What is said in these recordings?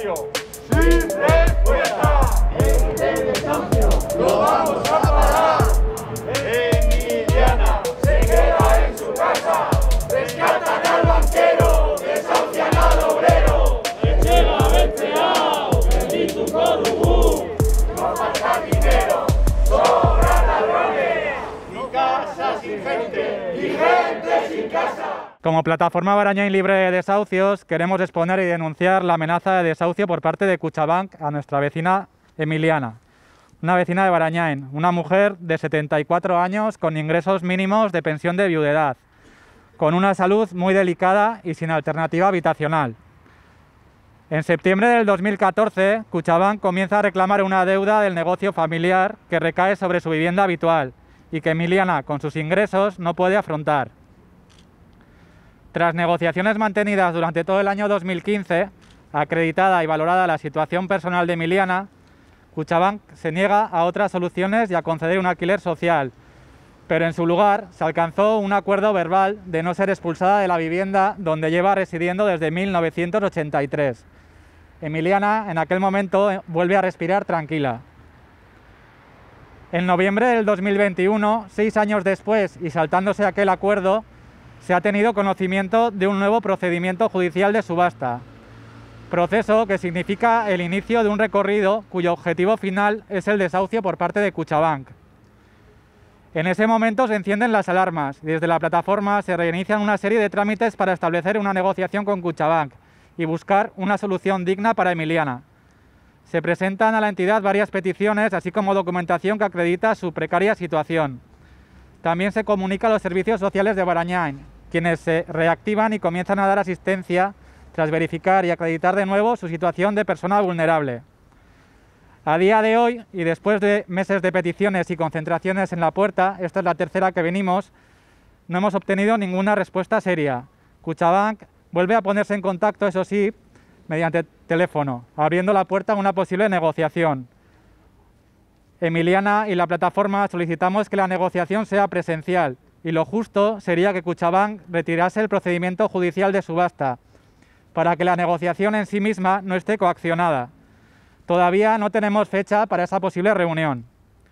desahucio sin respuesta. El desahucio lo vamos a parar. Emiliana se queda en su casa. Rescatan al banquero, desahucian al obrero. Etxega betzeao, erdituko dugu. No falta dinero, sobran ladrones. Y casa sin gente. Y gente sin casa. Como plataforma Barañáin libre de desahucios, queremos exponer y denunciar la amenaza de desahucio por parte de Kutxabank a nuestra vecina Emiliana, una vecina de Barañáin, una mujer de 74 años con ingresos mínimos de pensión de viudedad, con una salud muy delicada y sin alternativa habitacional. En septiembre del 2014, Kutxabank comienza a reclamar una deuda del negocio familiar que recae sobre su vivienda habitual y que Emiliana, con sus ingresos, no puede afrontar. Tras negociaciones mantenidas durante todo el año 2015, acreditada y valorada la situación personal de Emiliana, Kutxabank se niega a otras soluciones y a conceder un alquiler social, pero en su lugar se alcanzó un acuerdo verbal de no ser expulsada de la vivienda donde lleva residiendo desde 1983. Emiliana en aquel momento vuelve a respirar tranquila. En noviembre del 2021, 6 años después y saltándose aquel acuerdo, se ha tenido conocimiento de un nuevo procedimiento judicial de subasta, proceso que significa el inicio de un recorrido cuyo objetivo final es el desahucio por parte de Kutxabank. En ese momento se encienden las alarmas y desde la plataforma se reinician una serie de trámites para establecer una negociación con Kutxabank y buscar una solución digna para Emiliana. Se presentan a la entidad varias peticiones, así como documentación que acredita su precaria situación. También se comunica a los servicios sociales de Barañáin, quienes se reactivan y comienzan a dar asistencia tras verificar y acreditar de nuevo su situación de persona vulnerable. A día de hoy, y después de meses de peticiones y concentraciones en la puerta, esta es la tercera que venimos, no hemos obtenido ninguna respuesta seria. Kutxabank vuelve a ponerse en contacto, eso sí, mediante teléfono, abriendo la puerta a una posible negociación. Emiliana y la plataforma solicitamos que la negociación sea presencial y lo justo sería que Kutxabank retirase el procedimiento judicial de subasta para que la negociación en sí misma no esté coaccionada. Todavía no tenemos fecha para esa posible reunión.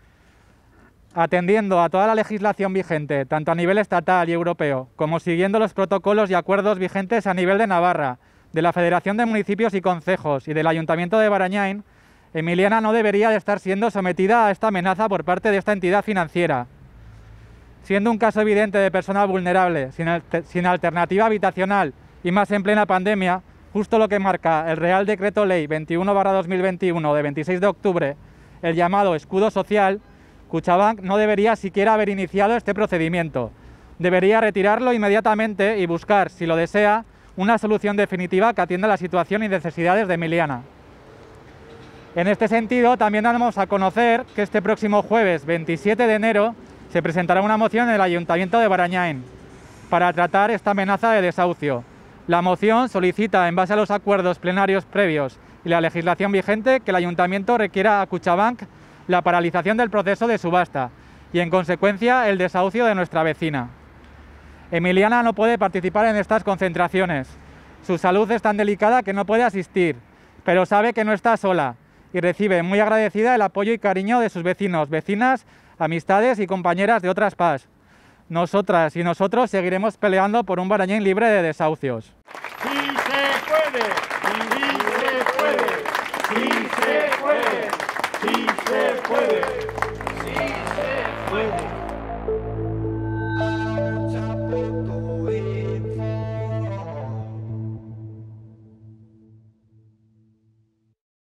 Atendiendo a toda la legislación vigente, tanto a nivel estatal y europeo, como siguiendo los protocolos y acuerdos vigentes a nivel de Navarra, de la Federación de Municipios y Concejos y del Ayuntamiento de Barañáin, Emiliana no debería de estar siendo sometida a esta amenaza por parte de esta entidad financiera. Siendo un caso evidente de persona vulnerable, sin alternativa habitacional y más en plena pandemia, justo lo que marca el Real Decreto Ley 21/2021 de 26 de octubre, el llamado escudo social, Kutxabank no debería siquiera haber iniciado este procedimiento. Debería retirarlo inmediatamente y buscar, si lo desea, una solución definitiva que atienda la situación y necesidades de Emiliana. En este sentido, también damos a conocer que este próximo jueves 27 de enero se presentará una moción en el Ayuntamiento de Barañáin para tratar esta amenaza de desahucio. La moción solicita, en base a los acuerdos plenarios previos y la legislación vigente, que el Ayuntamiento requiera a Kutxabank la paralización del proceso de subasta y, en consecuencia, el desahucio de nuestra vecina. Emiliana no puede participar en estas concentraciones. Su salud es tan delicada que no puede asistir, pero sabe que no está sola y recibe muy agradecida el apoyo y cariño de sus vecinos, vecinas, amistades y compañeras de otras PAS. Nosotras y nosotros seguiremos peleando por un Barañáin libre de desahucios. ¡Sí se puede! ¡Sí se puede! ¡Sí se puede! ¡Sí se puede! ¡Sí se puede!